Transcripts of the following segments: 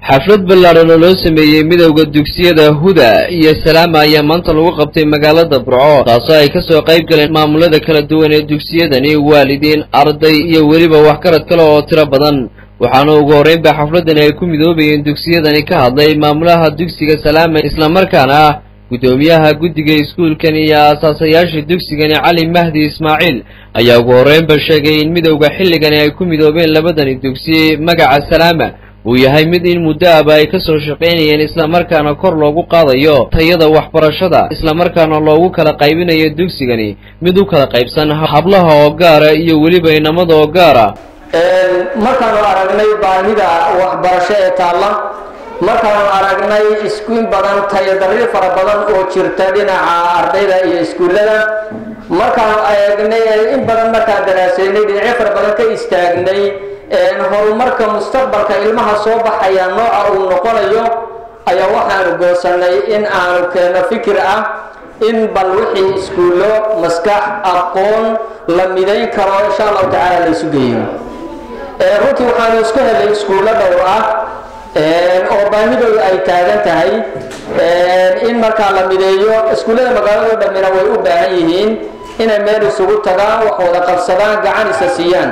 xaflad ballaaran oo loo sameeyay midowga dugsiyada Huda iyo Salaama ayaa maanta lagu qabtay magaalada Burco taasoo ay ka soo qayb galeen maamulada kala duwan ee dugsiyadani waalidiin arday iyo waliba wax karad kale oo tiro badan waxaana ugu horeynba xafladan ay ku midoobayeen dugsiyadani ka hadlay maamulaha dugsiga Salaama isla markaana gudoomiyaha guddiga iskuulkan iyo asaasayaasha dugsigani Cali Mahdi Ismaaciil ayaa ugu horeynba sheegay in midowga xilligan ay ku midoobeen labadani dugsi magaca Salaama uu yahay mid in muddo ay ka soo shaqeynayeen isla markaana kor loogu qaadayo tayada waxbarashada isla markaana loogu kala qaybinayo dugsigani mid u kala qaybsan hablaha oo gaar ah iyo waliba inamada oo gaar ah markaan aragnay baahida waxbarasho ee taalla markaan aragnay iskuul badan tayadarri fara badan oo jirta dhinaca ardayda iyo iskuulada markaan aragnay in badan markaan daraasaynay dhinacyo fara badan ka istaagnay horumarka mustaqbalka ilmaha soo baxaya nooca uu noqonayo ayaa waxaan goosanay in aanu keeno fikir ah in bal wixii iskuulo maskax aqoon la midayn karo insha Allah taala la isu geeyo runtii waxaan isku helay iskuulo dhowr ah oo baahidoodu ay taagan tahay in marka la mideeyo iskuulada magaalada dhamina way u baahan yihiin inay meel isugu tagaan wax wada qabsadaan gacan isa siiyaan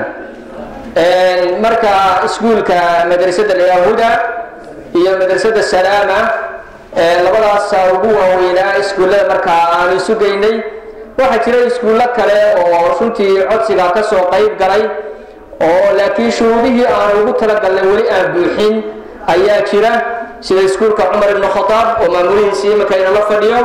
marka iskuulka madrasada Huda iyo madrasada Salaama labadaas ugu waaweynaa iskuulada marka aan isu geynay waxa jira iskuulo kale oo runtii codsiga ka soo qayb galay oo laakiin shuruudihii aan ugu talagalnay wali aan buuxin ayaa jira sida iskuulka Umar ibn Khattab oo maamulihiisa marka inala fadhiyo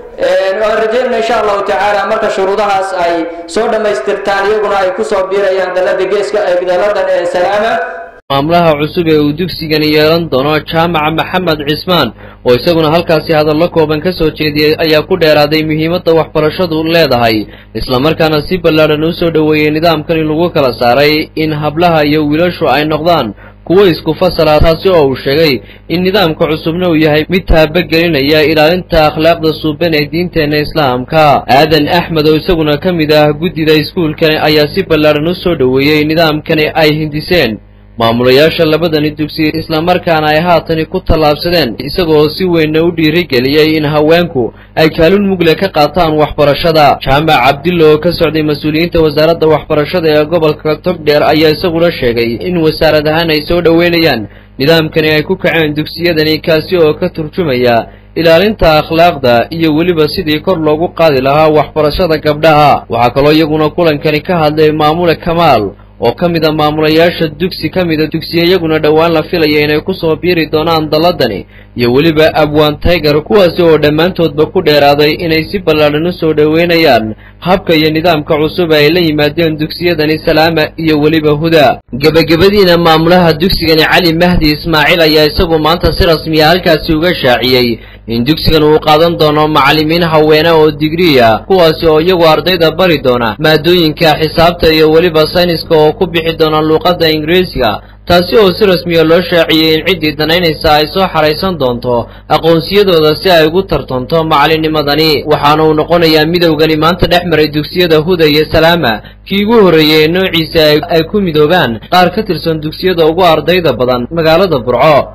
rajayna insha Allah taala marka shuruudahaas ay soo dhameystirtaan iyaguna ay ku soo biirayaan dalada geeska ee gudaladan ee Salaama maamulaha cusub ee uu dugsigan yeelan doono Jaamaca Maxamed Cismaan oo isaguna halkaasi hadallo kooban ka soo jeediyay ayaa ku dheeraaday muhiimadda waxbarashadu leedahay isla markaana si ballaaran u soo dhaweeyay nidaamkan lagu kala saaray in hablaha iyo wiilashu ay noqdaan kuwa isku fasala taasi oo uu sheegay in nidaamka cusubna uu yahay mid taabagelinaya ilaalinta akhlaaqda suuban ee diinteena islaamka aadan axmed oo isaguna ka mid ah guddida iskuulkan ayaa si ballaaran u soo dhaweeyay nidaamkan ay hindiseen maamulayaasha labadani dugsi isla markaana ay haatan ku talaabsadeen isagoo si weyn u dhiirigeliyay in haweenku ay kaalin mugle ka qaataan waxbarashada Jaamac Cabdillo oo ka socday mas'uuliyiinta wasaaradda waxbarashada ee gobolka Togdheer ayaa isaguna sheegay in wasaaradahan ay soo dhaweynayaan nidaamkani ay ku kaceen dugsiyadani kaasi oo ka turjumaya ilaalinta akhlaaqda iyo waliba sidii kor loogu qaadi lahaa waxbarashada gabdhaha waxa kale oo iyaguna kulankani ka hadlay maamule Kamaal oo kamida maamulayaasha dugsi kamida dugsiyayaguna dhawaan la filayay inay ku soo biiri doonaan daladani iyo waliba Abwaan Tiger kuwaasi oo dhamaantoodba ku dheeraaday inay si ballaaran u soo dhaweynayaan habka iyo nidaamka cusub ay la yimaadeen dugsiyadani Salaama iyo waliba Huda gabagabadiina maamulaha dugsigani Cali Mahdi Ismaaciil ayaa isagu maanta si rasmi ah halkaasi uga shaaciyay in dugsigan uu qaadan doono macallimiin haweena oo digriya kuwaasi oo iyagu ardayda bari doona maadooyinka xisaabta iyo waliba sayniska oo ku bixi doona luqadda Ingiriisiga taasi oo si rasmi ah loo shaaciyay in cidii danaynaysa ay soo xareysan doonto aqoonsiyadooda si ay ugu tartanto macallinimadani waxaana uu noqonayaa midowgani maanta dhexmaray dugsiyada Huda iyo Salaama kii ugu horeeyay noociisa ay ku midoobaan qaar ka tirsan dugsiyada ugu ardayda badan magaalada Burco